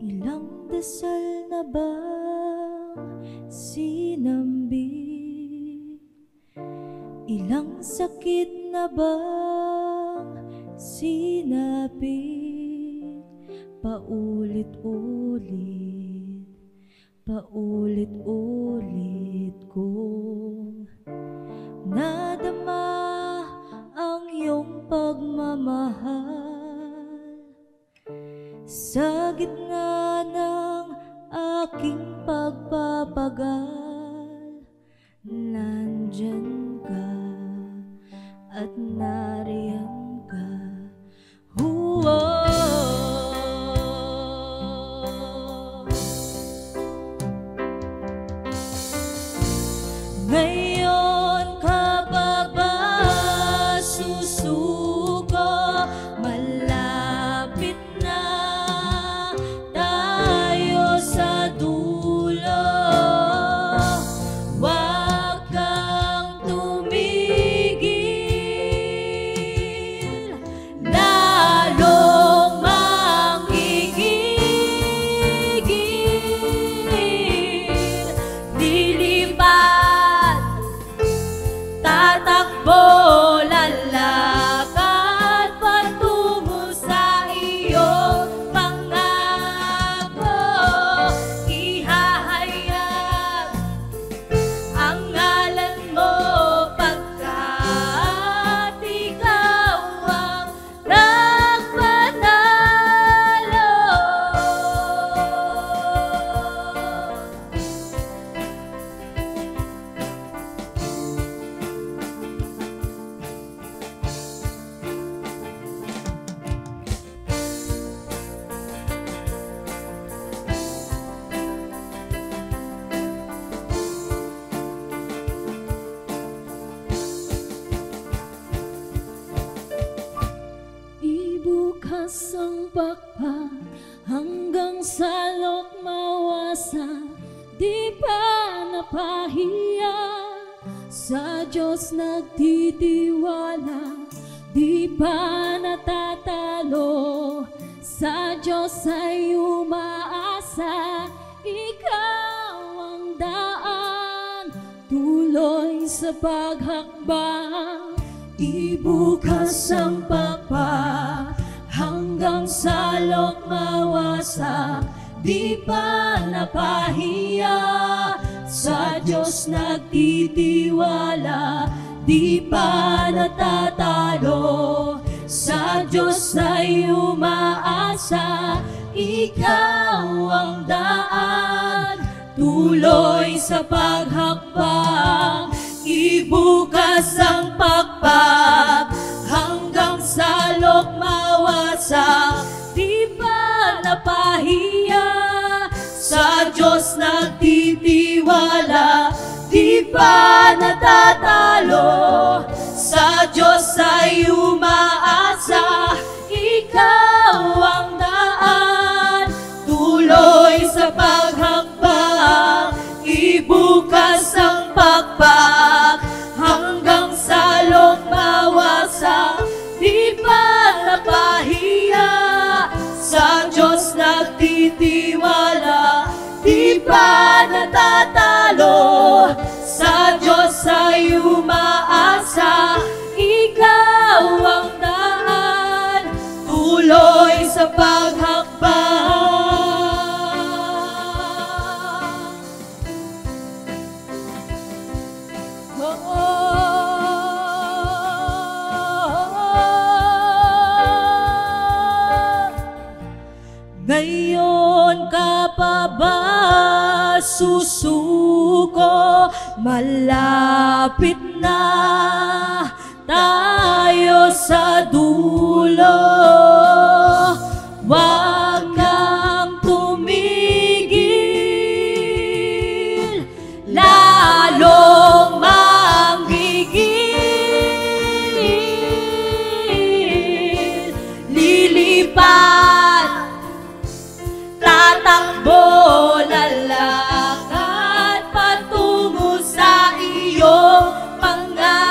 Ilang dasal na bang sinambit? Ilang sakit na bang sinapit? Paulit-ulit, paulit-ulit kong nadama ang iyong pagmamahal. Sa gitna ng aking pagpapagal, nandyan ka at nariyan ka. Ngayon ka pa ba susuko? Malapit na tayo sa dulo. Huwag kang tumigil, lalong manggigigil. Lilipat, tatakbo, lalakad patungo sa iyong pangako. Ihahayag ang ngalan mo pagkat ikaw ang nagpanalo. Ibukas ang pakpak hanggang salok mawasa. Di pa napahiya, sa Diyos nagtitiwala. Di pa natatalo, sa Diyos ay umaasa. Ikaw ang daan, tuloy sa paghakbang. Ibukas ang pakpak hanggang salok mawasa. Di pa napahiya, sa Diyos nagtitiwala. Di pa natatalo, sa Diyos ay umaasa. Ikaw ang daan, tuloy sa paghakbang. Ibukas ang pakpak hanggang salok mawasa. Di pa napahiya, sa Diyos nagtitiwala. Di pa natatalo, sa Diyos ay umaasa. Ikaw ang daan, tuloy sa paghakbang. Ibukas ang pakpak hanggang salok mawasa. Di pa napahiya, sa Diyos nagtitiwala. Di pa natatalo, sa Diyos ay umaasa. Ikaw ang daan, tuloy sa paghakbang. Ngayon ka pa ba susuko? Malapit na tayo sa dulo. Huwag kang tumigil, lalong manggigil. Lilipat, tatakbo, lalakad patungo sa iyong pangako.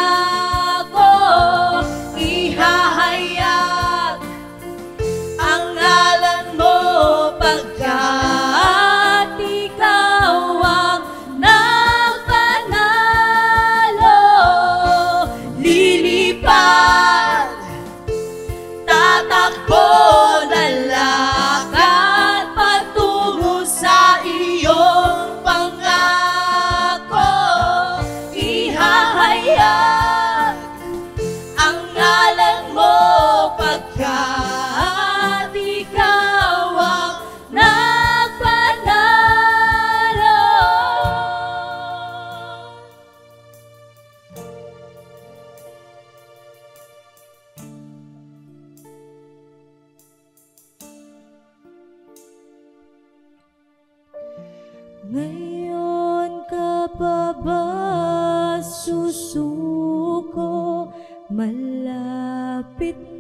Ngayon ka pa ba susuko? Malapit